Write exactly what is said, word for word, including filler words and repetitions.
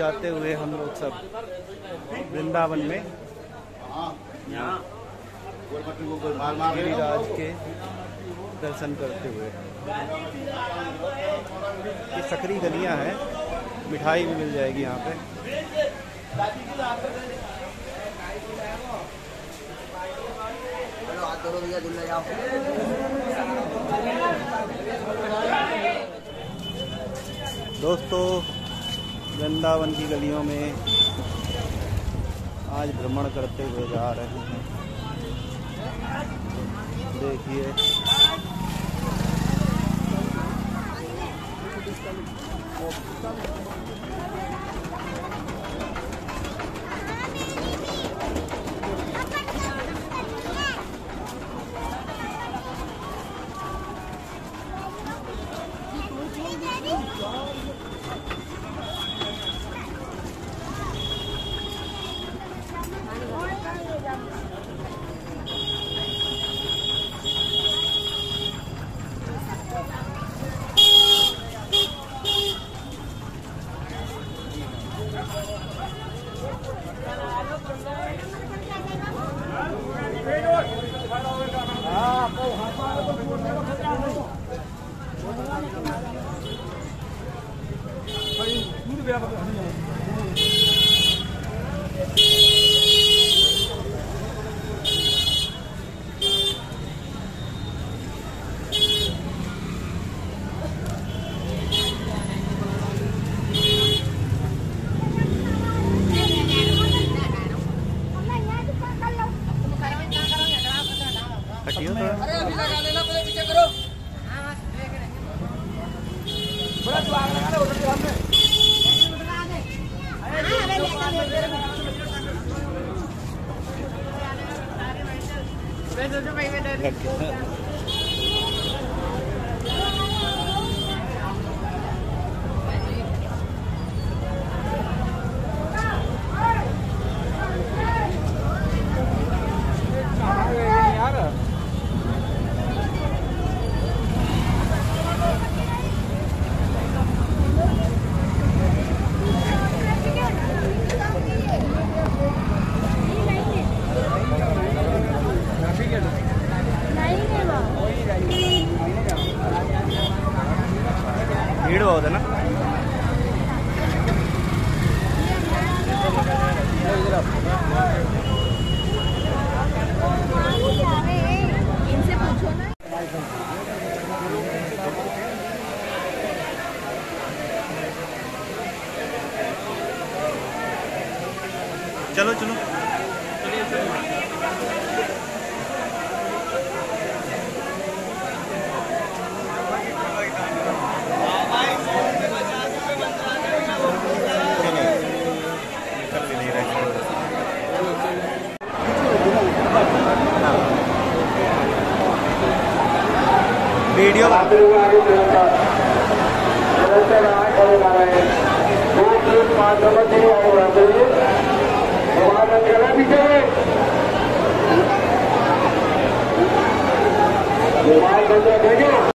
जाते हुए हम लोग सब वृंदावन में गिरिराज के दर्शन करते हुए। ये सकरी गलियां हैं, मिठाई भी मिल जाएगी यहाँ पे। दोस्तों, वृंदावन की गलियों में आज भ्रमण करते हुए जा रहे हैं। देखिए अरे अभी लगा लेना, पहले पीछे करो। बड़ा जो आग लगा उधर के सामने। भीड़ बहुत है ना। इनसे पूछो ना। चलो चलो वीडियो मोबाइल